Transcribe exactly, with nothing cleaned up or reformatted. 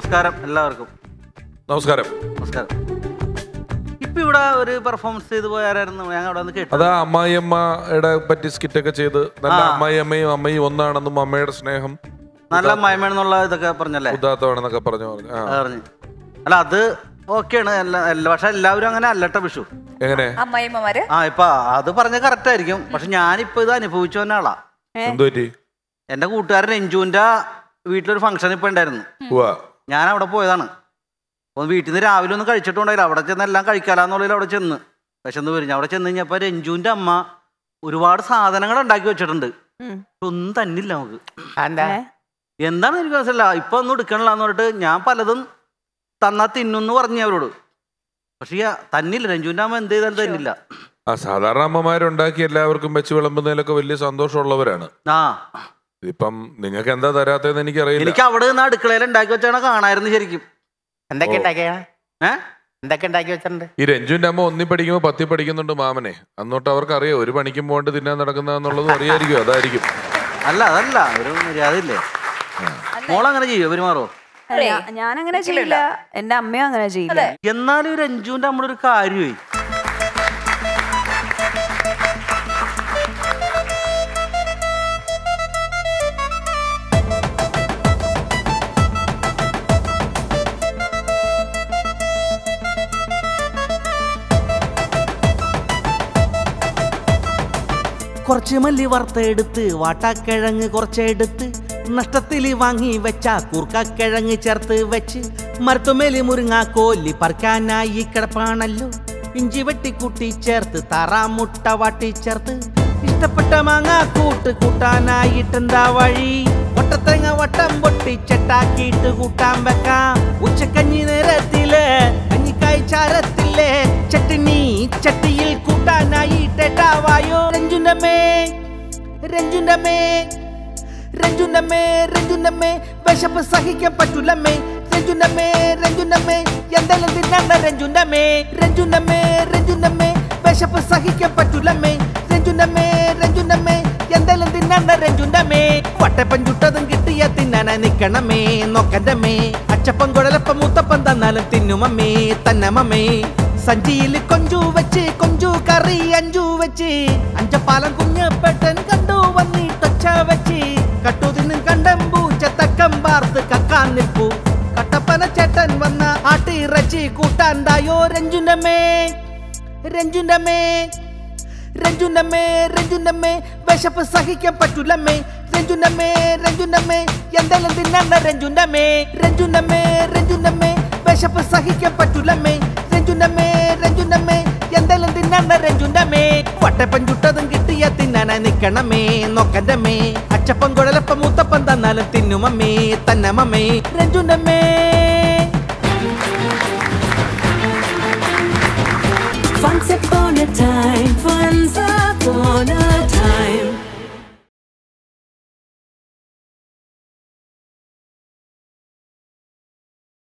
നമസ്കാരം എല്ലാവർക്കും. നമസ്കാരം. നമസ്കാരം. ഇപ്പൊ ഇവിടെ ഒരു പെർഫോമൻസ് ചെയ്ത് പോയായിരുന്നു ഞാൻ അവിടെ വന്ന് കേട്ടു. അതാ അമ്മായിയമ്മയുടെ പറ്റി സ്കിറ്റൊക്കെ ചെയ്ത് നല്ല അമ്മായിയമ്മയും അമ്മയും ഒന്നാണെന്നും അമ്മയുടെ സ്നേഹം നല്ല അമ്മായിമ്മന്നുള്ള ഇതൊക്കെ പറഞ്ഞല്ലേ, ഉദാത്തമാണെന്നൊക്കെ പറഞ്ഞു പറഞ്ഞു പറഞ്ഞു. അല്ല അത് ഓക്കെയാണ്. പക്ഷെ എല്ലാവരും അങ്ങനെ അല്ലട്ട വിഷു. എങ്ങനെ അമ്മായിമ്മമാര് ആ ഇപ്പൊ അത് പറഞ്ഞ കറക്റ്റ് ആയിരിക്കും. പക്ഷെ ഞാനിപ്പോ ഇത് അനുഭവിച്ചു വന്ന ആളാ. എന്തു പറ്റി? എന്റെ കൂട്ടുകാരൻ രഞ്ജുവിന്റെ വീട്ടിലൊരു ഫംഗ്ഷൻ ഇപ്പൊ ഉണ്ടായിരുന്നു. ഞാൻ അവിടെ പോയതാണ്. അപ്പൊ വീട്ടിൽ നിന്ന് രാവിലെ ഒന്നും കഴിച്ചിട്ടുണ്ടായില്ല. അവിടെ ചെന്ന് എല്ലാം കഴിക്കാലാന്നുള്ളിൽ അവിടെ ചെന്ന് വിശന്ന് വരും. അവിടെ ചെന്ന് കഴിഞ്ഞപ്പോ രഞ്ജുവിന്റെ അമ്മ ഒരുപാട് സാധനങ്ങൾ ഉണ്ടാക്കി വെച്ചിട്ടുണ്ട്. ഒന്നും തന്നില്ല നമുക്ക്. എന്താണ് എനിക്ക് മനസ്സിലാ. ഇപ്പൊ ഒന്നും എടുക്കണില്ലാന്ന് പറഞ്ഞിട്ട് ഞാൻ പലതും തന്നാ തിന്നു പറഞ്ഞു അവരോട്. പക്ഷെ തന്നില്ല. രഞ്ജുവിന്റെ അമ്മ എന്ത് ചെയ്താലും തന്നില്ല. ആ സാധാരണ അമ്മമാരുണ്ടാക്കി എല്ലാവർക്കും വെച്ച് വിളമ്പുന്നതിലൊക്കെ വലിയ സന്തോഷമുള്ളവരാണ്. ആ ഇപ്പം നിങ്ങൾക്ക് എന്താ തരാത്തതെന്ന് എനിക്കറിയില്ല. എനിക്ക് അവിടെ നിന്ന് അടുക്കളയിൽ ഉണ്ടാക്കി വെച്ചാണ് കാണായിരുന്നു ശരിക്കും. എന്തൊക്കെ ഉണ്ടാക്കിയ ഏഹ് എന്തൊക്കെ ഉണ്ടാക്കി വെച്ചിട്ടുണ്ട്? ഈ രഞ്ജുവിന്റെ അമ്മ ഒന്നി പഠിക്കുമ്പോ പത്തി പഠിക്കുന്നുണ്ട് മാമനെ. അന്നോട്ട് അവർക്ക് അറിയാം ഒരു പണിക്കും പോകണ്ട് തിന്നാൻ നടക്കുന്നതെന്നുള്ളതും അറിയായിരിക്കും. അതായിരിക്കും. അല്ല അതല്ല ഒരു മര്യാദയില്ലേ. മോളങ്ങനെ ചെയ്യോ പെരുമാറോ? ഞാൻ അങ്ങനെ ചെയ്യില്ല, എന്റെ അമ്മയും അങ്ങനെ ചെയ്യില്ല. എന്നാലും രഞ്ജുവിന്റെ നമ്മുടെ ഒരു കാര്യമായി കുറച്ച് മല്ലി വറുത്തെടുത്ത് വാട്ടാക്കിഴങ്ങ് കുറച്ചെടുത്ത് നഷ്ടത്തിൽ വാങ്ങി വെച്ച കൂർക്കക്കിഴങ്ങ് ചേർത്ത് വെച്ച് മരത്തുമേലി മുരിങ്ങാ കോലി പറിക്കാനായി കിടപ്പാണല്ലോ. ഇഞ്ചി വെട്ടിക്കൂട്ടി ചേർത്ത് താറാമുട്ട വാട്ടി ചേർത്ത് ഇഷ്ടപ്പെട്ട മാങ്ങ കൂട്ട് കൂട്ടാനായിട്ടെന്താ വഴി. വട്ടത്തേങ്ങ വട്ടം പൊട്ടി ചെട്ടാക്കിയിട്ട് കൂട്ടാൻ വെക്കാം. ഉച്ചക്കഞ്ഞി നേരത്തില് കഞ്ഞിക്കായ് ചാരത്തില്ലേ ചട്ടിനി ചട്ടിയിൽ കൂട്ടാനായിട്ടേട്ടാവായോ. രഞ്ജുനമ്മേ രഞ്ജുനമ്മേ രഞ്ജുനമ്മേ രഞ്ജുനമ്മേ വിശപ്പ് സഹിക്കാൻ പറ്റൂലമ്മേ. രഞ്ജുനമ്മേ രഞ്ജുനമ്മേ എന്തെല്ലാം തിന്നണ്ട രഞ്ജുനമ്മേ. രഞ്ജുനമ്മേ രഞ്ജുനമ്മേ വിശപ്പ് സഹിക്കാൻ പറ്റൂലമ്മേ. രഞ്ജുനമ്മേ രഞ്ജുനമ്മേ എന്തെല്ലാം തിന്നണ്ട രഞ്ജുനമ്മേ. വട്ടപ്പം ചുട്ടതും കിട്ടിയ തിന്നാനായി നിക്കണമേ നോക്കണ്ടമ്മേ. അച്ചപ്പം കുഴലപ്പം മൂത്തപ്പം തന്നാലും തിന്നുമമ്മേ തന്നമമ്മേ. സഞ്ചിയിൽ കൊഞ്ചു വെച്ച് കൊഞ്ചു കറി അഞ്ചു വെച്ച് അഞ്ചപ്പാലം കുഞ്ഞപ്പെട്ടൻ കണ്ടു വന്നിട്ടൊച്ച വെച്ച് കട്ടു തിന്നും കണ്ടം പൂച്ച തക്കം പാർത്ത് കക്കാൻ നിൽപ്പു. കട്ടപ്പന ചേട്ടൻ വന്ന ആട്ടിറച്ചി കൂട്ടാണ്ടായോ. രഞ്ജുനമ്മേ രഞ്ജുനമ്മേ രഞ്ജുനമ്മേ രഞ്ജുനമ്മേ വിശപ്പ് സഹിക്കാൻ പറ്റൂലമ്മേ. രഞ്ജുനമ്മേ രഞ്ജുനമ്മേ എന്തെല്ലാം തിന്നണ്ട രഞ്ജുനമ്മേ. രഞ്ജുനമ്മേ രഞ്ജുനമ്മേ വിശപ്പ് സഹിക്കാൻ പറ്റൂലമ്മേ. രഞ്ജുനമ്മേ രഞ്ജുനമ്മേ എന്തെല്ലാം തിന്നണ്ട രഞ്ജുനമ്മേ. വട്ടപ്പം ചുട്ടതും കിട്ടിയ തിന്നാനായി നിക്കണമേ നോക്കണ്ടമ്മേ. അച്ചപ്പം കുഴലപ്പം മൂത്തപ്പം തന്നാലും തിന്നുമമ്മേ തന്നമമ്മേ. രഞ്ജുനമ്മേ